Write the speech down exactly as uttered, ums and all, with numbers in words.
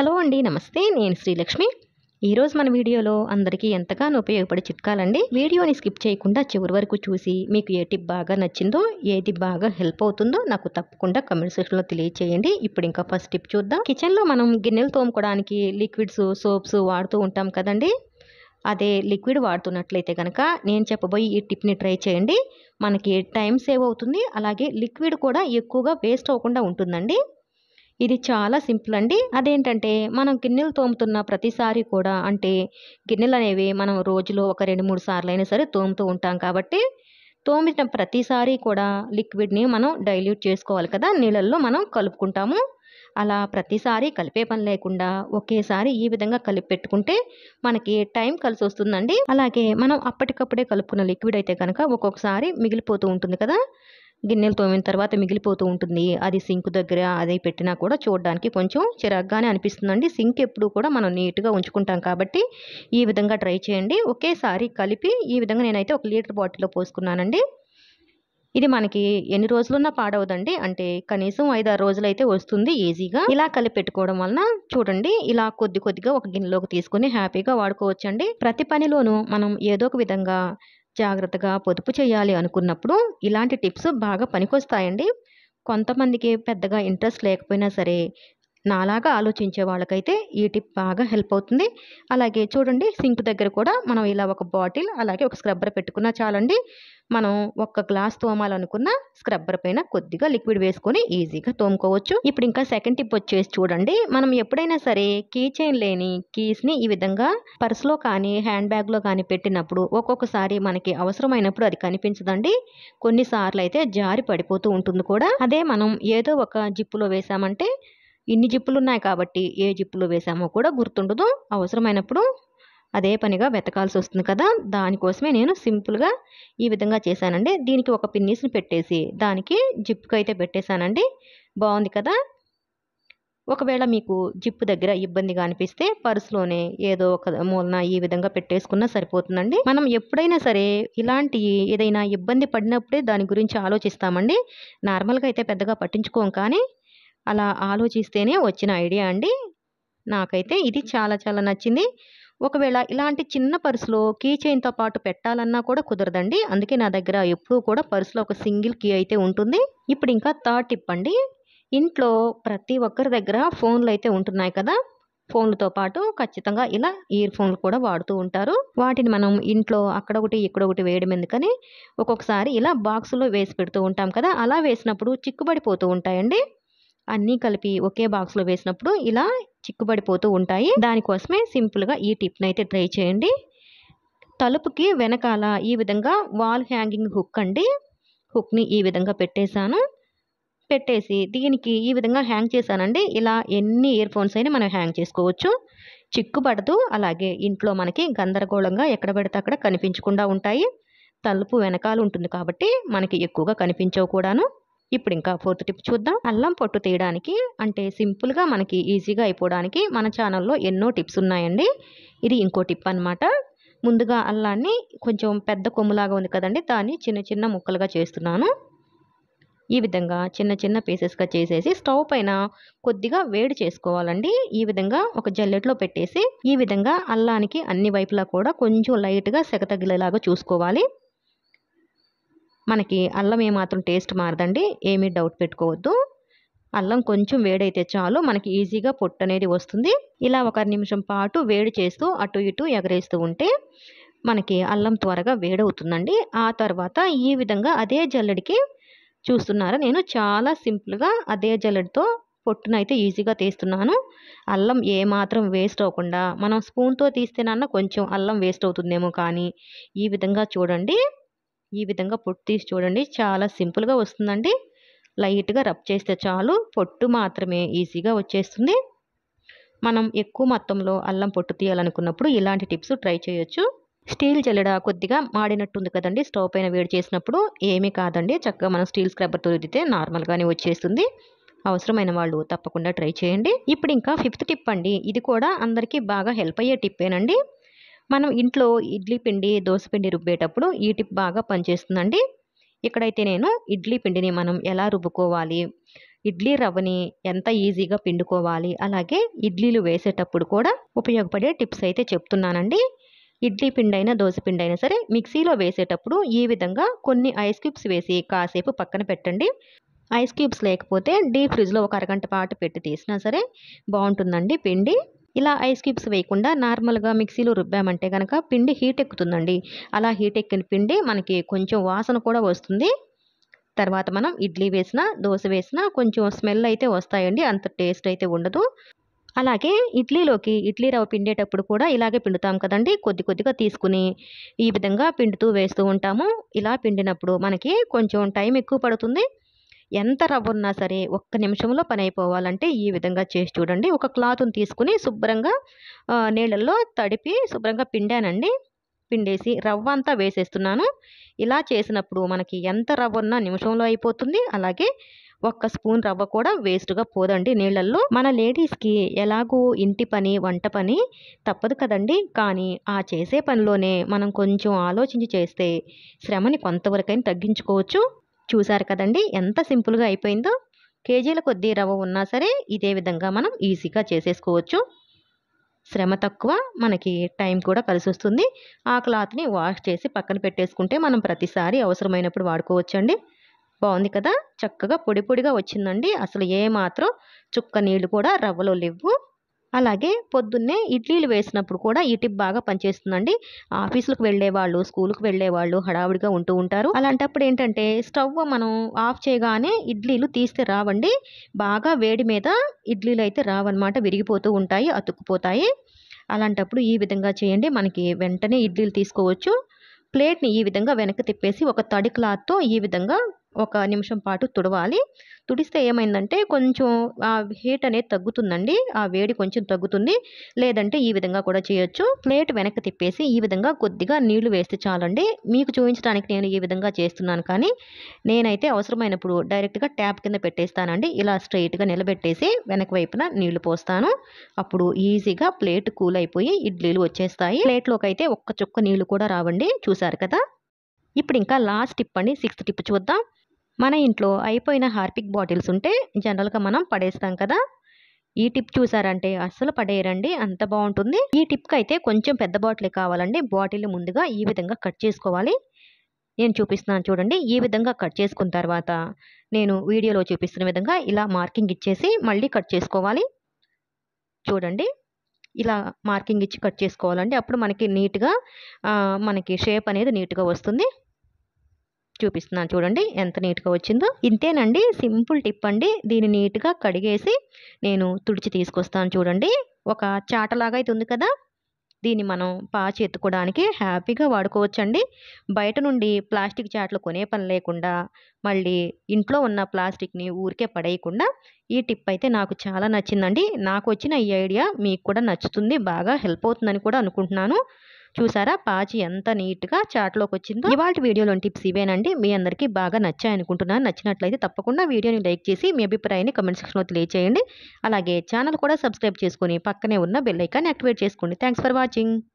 Hello అండి, నమస్తే. నేను శ్రీలక్ష్మి. ఈరోజు మన వీడియోలో అందరికీ ఎంతగానో ఉపయోగపడే చిట్కాలండి. వీడియోని స్కిప్ చేయకుండా చివరి వరకు చూసి మీకు ఏ టిప్ బాగా నచ్చిందో, ఏది బాగా హెల్ప్ అవుతుందో నాకు తప్పకుండా కమెంట్ సెక్షన్లో తెలియచేయండి. ఇప్పుడు ఇంకా ఫస్ట్ టిప్ చూద్దాం. కిచెన్లో మనం గిన్నెలు తోముకోవడానికి లిక్విడ్స్, సోప్స్ వాడుతూ ఉంటాం కదండి. అదే లిక్విడ్ వాడుతున్నట్లయితే కనుక నేను చెప్పబోయే ఈ టిప్ని ట్రై చేయండి. మనకి టైం సేవ్ అవుతుంది, అలాగే లిక్విడ్ కూడా ఎక్కువగా వేస్ట్ అవ్వకుండా ఉంటుందండి. ఇది చాలా సింపుల్ అండి. అదేంటంటే మనం గిన్నెలు తోముతున్న ప్రతిసారి కూడా, అంటే గిన్నెలు అనేవి మనం రోజులో ఒక రెండు మూడు సార్లైనా సరే తోముతూ ఉంటాం కాబట్టి, తోమిన ప్రతిసారి కూడా లిక్విడ్ని మనం డైల్యూట్ చేసుకోవాలి కదా, నీళ్ళల్లో మనం కలుపుకుంటాము. అలా ప్రతిసారి కలిపే పని లేకుండా ఒకేసారి ఈ విధంగా కలిపి పెట్టుకుంటే మనకి టైం కలిసి వస్తుందండి. అలాగే మనం అప్పటికప్పుడే కలుపుకున్న లిక్విడ్ అయితే కనుక ఒక్కొక్కసారి మిగిలిపోతూ ఉంటుంది కదా, గిన్నెలు తోమిన తర్వాత మిగిలిపోతూ ఉంటుంది. అది సింక్ దగ్గర అది పెట్టినా కూడా చూడడానికి కొంచెం చిరాగ్గానే అనిపిస్తుందండి. సింక్ ఎప్పుడు కూడా మనం నీట్గా ఉంచుకుంటాం కాబట్టి ఈ విధంగా ట్రై చేయండి. ఒకేసారి కలిపి ఈ విధంగా నేనైతే ఒక లీటర్ బాటిల్లో పోసుకున్నానండి. ఇది మనకి ఎన్ని రోజులున్నా పాడవదండి. అంటే కనీసం ఐదారు రోజులైతే వస్తుంది ఈజీగా. ఇలా కలిపి పెట్టుకోవడం వలన చూడండి, ఇలా కొద్ది కొద్దిగా ఒక గిన్నెలోకి తీసుకొని హ్యాపీగా వాడుకోవచ్చండి. ప్రతి పనిలోనూ మనం ఏదో ఒక విధంగా జాగ్రత్తగా పొదుపు చేయాలి అనుకున్నప్పుడు ఇలాంటి టిప్స్ బాగా పనికొస్తాయండి. కొంతమందికి పెద్దగా ఇంట్రెస్ట్ లేకపోయినా సరే, నాలాగా ఆలోచించే వాళ్ళకైతే ఈ టిప్ బాగా హెల్ప్ అవుతుంది. అలాగే చూడండి, సింక్ దగ్గర కూడా మనం ఇలా ఒక బాటిల్ అలాగే ఒక స్క్రబ్బర్ పెట్టుకున్నా చాలండి. మనం ఒక్క గ్లాస్ తోమాలనుకున్న స్క్రబ్బర్ పైన కొద్దిగా లిక్విడ్ వేసుకొని ఈజీగా తోముకోవచ్చు. ఇప్పుడు ఇంకా సెకండ్ టిప్ వచ్చేసి చూడండి, మనం ఎప్పుడైనా సరే కీ చైన్ లేని కీస్ని ఈ విధంగా పర్సులో కానీ హ్యాండ్ బ్యాగ్లో కానీ పెట్టినప్పుడు ఒక్కొక్కసారి మనకి అవసరమైనప్పుడు అది కనిపించదండి. కొన్నిసార్లు అయితే జారి పడిపోతూ ఉంటుంది కూడా. అదే మనం ఏదో ఒక జిప్పులో వేసామంటే, ఇన్ని జిప్పులు ఉన్నాయి కాబట్టి ఏ జిప్పులో వేసామో కూడా గుర్తుండదు. అవసరమైనప్పుడు అదే పనిగా వెతకాల్సి వస్తుంది కదా, దానికోసమే నేను సింపుల్గా ఈ విధంగా చేశానండి. దీనికి ఒక పిన్నీస్ని పెట్టేసి దానికి జిప్కి అయితే పెట్టేశానండి. బాగుంది కదా. ఒకవేళ మీకు జిప్పు దగ్గర ఇబ్బందిగా అనిపిస్తే పర్సులోనే ఏదో ఒక మూలన ఈ విధంగా పెట్టేసుకున్నా సరిపోతుందండి. మనం ఎప్పుడైనా సరే ఇలాంటి ఏదైనా ఇబ్బంది పడినప్పుడే దాని గురించి ఆలోచిస్తామండి. నార్మల్గా అయితే పెద్దగా పట్టించుకోం, కానీ అలా ఆలోచిస్తేనే వచ్చిన ఐడియా అండి. నాకైతే ఇది చాలా చాలా నచ్చింది. ఒకవేళ ఇలాంటి చిన్న పర్సులో కీ చైన్తో పాటు పెట్టాలన్నా కూడా కుదరదండి. అందుకే నా దగ్గర ఎప్పుడూ కూడా పర్సులో ఒక సింగిల్ కీ అయితే ఉంటుంది. ఇప్పుడు ఇంకా థర్డ్ టిప్ అండి. ఇంట్లో ప్రతి ఒక్కరి దగ్గర ఫోన్లు అయితే ఉంటున్నాయి కదా, ఫోన్లతో పాటు ఖచ్చితంగా ఇలా ఇయర్ ఫోన్లు కూడా వాడుతూ ఉంటారు. వాటిని మనం ఇంట్లో అక్కడ ఒకటి ఇక్కడ ఒకటి వేయడం ఎందుకని ఒక్కొక్కసారి ఇలా బాక్సులో వేసి పెడుతూ ఉంటాం కదా, అలా వేసినప్పుడు చిక్కుబడిపోతూ ఉంటాయండి. అన్నీ కలిపి ఒకే బాక్స్లో వేసినప్పుడు ఇలా చిక్కుబడిపోతూ ఉంటాయి. దానికోసమే సింపుల్గా ఈ టిప్ని అయితే ట్రై చేయండి. తలుపుకి వెనకాల ఈ విధంగా వాల్ హ్యాంగింగ్ హుక్ అండి, హుక్ని ఈ విధంగా పెట్టేశాను. పెట్టేసి దీనికి ఈ విధంగా హ్యాంగ్ చేశానండి. ఇలా ఎన్ని ఇయర్ ఫోన్స్ అయినా మనం హ్యాంగ్ చేసుకోవచ్చు, చిక్కుపడదు. అలాగే ఇంట్లో మనకి గందరగోళంగా ఎక్కడ పడితే అక్కడ కనిపించకుండా ఉంటాయి. తలుపు వెనకాల ఉంటుంది కాబట్టి మనకి ఎక్కువగా కనిపించవు కూడాను. ఇప్పుడు ఇంకా ఫోర్త్ టిప్ చూద్దాం. అల్లం పొట్టు తీయడానికి, అంటే సింపుల్గా మనకి ఈజీగా అయిపోవడానికి మన ఛానల్లో ఎన్నో టిప్స్ ఉన్నాయండి. ఇది ఇంకో టిప్ అనమాట. ముందుగా అల్లాన్ని కొంచెం పెద్ద కొమ్ములాగా ఉంది కదండి, దాన్ని చిన్న చిన్న ముక్కలుగా చేస్తున్నాను. ఈ విధంగా చిన్న చిన్న పీసెస్గా చేసేసి స్టవ్ పైన కొద్దిగా వేడి చేసుకోవాలండి. ఈ విధంగా ఒక జల్లెట్లో పెట్టేసి ఈ విధంగా అల్లానికి అన్ని వైపులా కూడా కొంచెం లైట్గా సెగ తగిలేలాగా చూసుకోవాలి. మనకి అల్లం ఏమాత్రం టేస్ట్ మారదండి, ఏమీ డౌట్ పెట్టుకోవద్దు. అల్లం కొంచెం వేడైతే చాలు, మనకి ఈజీగా పొట్టు అనేది వస్తుంది. ఇలా ఒక నిమిషం పాటు వేడి చేస్తూ అటు ఇటు ఎగరేస్తూ ఉంటే మనకి అల్లం త్వరగా వేడవుతుందండి. ఆ తర్వాత ఈ విధంగా అదే జల్లెడికి చూస్తున్నారా, నేను చాలా సింపుల్గా అదే జల్లెడితో పొట్టునైతే ఈజీగా తీస్తున్నాను. అల్లం ఏమాత్రం వేస్ట్ అవ్వకుండా, మనం స్పూన్తో తీస్తేనన్నా కొంచెం అల్లం వేస్ట్ అవుతుందేమో, కానీ ఈ విధంగా చూడండి, ఈ విధంగా పొట్టు తీసి చూడండి, చాలా సింపుల్గా వస్తుందండి. లైట్గా రబ్ చేస్తే చాలు, పొట్టు మాత్రమే ఈజీగా వచ్చేస్తుంది. మనం ఎక్కువ మొత్తంలో అల్లం పొట్టు తీయాలనుకున్నప్పుడు ఇలాంటి టిప్స్ ట్రై చేయొచ్చు. స్టీల్ జల్లెడ కొద్దిగా మాడినట్టుంది కదండి, స్టవ్ పైన వేడి చేసినప్పుడు ఏమీ కాదండి, చక్కగా మనం స్టీల్ స్క్రబ్బర్తో రుద్దితే నార్మల్గానే వచ్చేస్తుంది. అవసరమైన వాళ్ళు తప్పకుండా ట్రై చేయండి. ఇప్పుడు ఇంకా ఫిఫ్త్ టిప్ అండి. ఇది కూడా అందరికీ బాగా హెల్ప్ అయ్యే టిప్పేనండి. మనం ఇంట్లో ఇడ్లీ పిండి, దోశ పిండి రుబ్బేటప్పుడు ఈ టిప్ బాగా పనిచేస్తుందండి. ఇక్కడైతే నేను ఇడ్లీ పిండిని మనం ఎలా రుబ్బుకోవాలి, ఇడ్లీ రవ్వని ఎంత ఈజీగా పిండుకోవాలి, అలాగే ఇడ్లీలు వేసేటప్పుడు కూడా ఉపయోగపడే టిప్స్ అయితే చెప్తున్నానండి. ఇడ్లీ పిండైనా దోశ పిండైనా సరే మిక్సీలో వేసేటప్పుడు ఈ విధంగా కొన్ని ఐస్ క్యూబ్స్ వేసి కాసేపు పక్కన పెట్టండి. ఐస్ క్యూబ్స్ లేకపోతే డీప్ ఫ్రిడ్జ్లో ఒక అరగంట పాటు పెట్టి తీసినా సరే బాగుంటుందండి పిండి. ఇలా ఐస్ క్యూబ్స్ వేయకుండా నార్మల్గా మిక్సీలో రుబ్బామంటే కనుక పిండి హీట్ ఎక్కుతుందండి. అలా హీట్ ఎక్కిన పిండి మనకి కొంచెం వాసన కూడా వస్తుంది. తర్వాత మనం ఇడ్లీ వేసినా దోశ వేసినా కొంచెం స్మెల్ అయితే వస్తాయండి, అంత టేస్ట్ అయితే ఉండదు. అలాగే ఇడ్లీలోకి ఇడ్లీ రవ్వ పిండేటప్పుడు కూడా ఇలాగే పిండుతాం కదండి, కొద్ది కొద్దిగా తీసుకుని ఈ విధంగా పిండుతూ వేస్తూ ఉంటాము. ఇలా పిండినప్పుడు మనకి కొంచెం టైం ఎక్కువ పడుతుంది. ఎంత రవ్వ ఉన్నా సరే ఒక్క నిమిషంలో పని అయిపోవాలంటే ఈ విధంగా చేసి చూడండి. ఒక క్లాత్ని తీసుకుని శుభ్రంగా నీళ్ళల్లో తడిపి శుభ్రంగా పిండానండి. పిండేసి రవ్వ అంతా వేసేస్తున్నాను. ఇలా చేసినప్పుడు మనకి ఎంత రవ్వ ఉన్నా నిమిషంలో అయిపోతుంది. అలాగే ఒక్క స్పూన్ రవ్వ కూడా వేస్ట్గా పోదండి నీళ్ళల్లో. మన లేడీస్కి ఎలాగో ఇంటి పని వంట పని తప్పదు కదండి, కానీ ఆ చేసే పనిలోనే మనం కొంచెం ఆలోచించి చేస్తే శ్రమని కొంతవరకైనా తగ్గించుకోవచ్చు. చూసారు కదండి ఎంత సింపుల్గా అయిపోయిందో. కేజీల కొద్దీ రవ్వ ఉన్నా సరే ఇదే విధంగా మనం ఈజీగా చేసేసుకోవచ్చు. శ్రమ తక్కువ, మనకి టైం కూడా కలిసి వస్తుంది. ఆ క్లాత్ని వాష్ చేసి పక్కన పెట్టేసుకుంటే మనం ప్రతిసారి అవసరమైనప్పుడు వాడుకోవచ్చండి. బాగుంది కదా, చక్కగా పొడి పొడిగా వచ్చిందండి. అసలు ఏమాత్రం చుక్క నీళ్ళు కూడా రవ్వలో లేవు. అలాగే పొద్దున్నే ఇడ్లీలు వేసినప్పుడు కూడా ఈ టిప్ బాగా పనిచేస్తుందండి. ఆఫీసులకు వెళ్ళేవాళ్ళు, స్కూల్కి వెళ్ళేవాళ్ళు హడావుడిగా ఉంటూ ఉంటారు. అలాంటప్పుడు ఏంటంటే స్టవ్ మనం ఆఫ్ చేయగానే ఇడ్లీలు తీస్తే రావండి. బాగా వేడి మీద ఇడ్లీలు అయితే రావన్నమాట, విరిగిపోతూ ఉంటాయి, అతుక్కుపోతాయి. అలాంటప్పుడు ఈ విధంగా చేయండి, మనకి వెంటనే ఇడ్లీలు తీసుకోవచ్చు. ప్లేట్ని ఈ విధంగా వెనక్కి తిప్పేసి ఒక తడి క్లాత్తో ఈ విధంగా ఒక నిమిషం పాటు తుడవాలి. తుడిస్తే ఏమైందంటే కొంచెం ఆ హీట్ అనేది తగ్గుతుందండి, ఆ వేడి కొంచెం తగ్గుతుంది. లేదంటే ఈ విధంగా కూడా చేయొచ్చు. ప్లేట్ వెనక్కి తిప్పేసి ఈ విధంగా కొద్దిగా నీళ్లు వేస్తే చాలండి. మీకు చూపించడానికి నేను ఈ విధంగా చేస్తున్నాను, కానీ నేనైతే అవసరమైనప్పుడు డైరెక్ట్గా ట్యాప్ కింద పెట్టేస్తానండి. ఇలా స్ట్రైట్గా నిలబెట్టేసి వెనక వైపున నీళ్లు పోస్తాను. అప్పుడు ఈజీగా ప్లేట్ కూల్ అయిపోయి ఇడ్లీలు వచ్చేస్తాయి. ప్లేట్లోకి అయితే ఒక్క చుక్క నీళ్లు కూడా రావండి. చూసారు కదా. ఇప్పుడు ఇంకా లాస్ట్ టిప్ అండి, సిక్స్త్ టిప్ చూద్దాం. మన ఇంట్లో అయిపోయిన హార్పిక్ బాటిల్స్ ఉంటే జనరల్గా మనం పడేస్తాం కదా. ఈ టిప్ చూసారంటే అస్సలు పడేయరండి, అంత బాగుంటుంది. ఈ టిప్కి అయితే కొంచెం పెద్ద బాటిల్ కావాలండి. బాటిల్ ముందుగా ఈ విధంగా కట్ చేసుకోవాలి. నేను చూపిస్తున్నాను చూడండి. ఈ విధంగా కట్ చేసుకున్న తర్వాత నేను వీడియోలో చూపిస్తున్న విధంగా ఇలా మార్కింగ్ ఇచ్చేసి మళ్ళీ కట్ చేసుకోవాలి. చూడండి, ఇలా మార్కింగ్ ఇచ్చి కట్ చేసుకోవాలండి. అప్పుడు మనకి నీట్గా మనకి షేప్ అనేది నీట్గా వస్తుంది. చూపిస్తున్నాను చూడండి ఎంత నీట్గా వచ్చిందో. ఇంతేనండి, సింపుల్ టిప్ అండి. దీన్ని నీట్గా కడిగేసి నేను తుడిచి తీసుకొస్తాను చూడండి. ఒక చాటలాగా అయితే ఉంది కదా, దీన్ని మనం పాచి ఎత్తుకోవడానికి హ్యాపీగా వాడుకోవచ్చండి. బయట నుండి ప్లాస్టిక్ చాట్లు కొనే పని లేకుండా, మళ్ళీ ఇంట్లో ఉన్న ప్లాస్టిక్ని ఊరికే పడేయకుండా ఈ టిప్ అయితే నాకు చాలా నచ్చిందండి. నాకు వచ్చిన ఈ ఐడియా మీకు కూడా నచ్చుతుంది, బాగా హెల్ప్ అవుతుందని కూడా అనుకుంటున్నాను. చూసారా పాచి ఎంత నీట్గా చాట్లోకి వచ్చిందో. ఇవాళ వీడియోలోని టిప్స్ ఇవేనండి. మీ అందరికీ బాగా నచ్చాయి అనుకుంటున్నాను. నచ్చినట్లయితే తప్పకుండా వీడియోని లైక్ చేసి మీ అభిప్రాయాన్ని కమెంట్ సెక్షన్లో తెలియజేయండి. అలాగే ఛానల్ కూడా సబ్స్క్రైబ్ చేసుకుని పక్కనే ఉన్న బెల్ ఐకాన్ యాక్టివేట్ చేసుకోండి. Thanks for watching.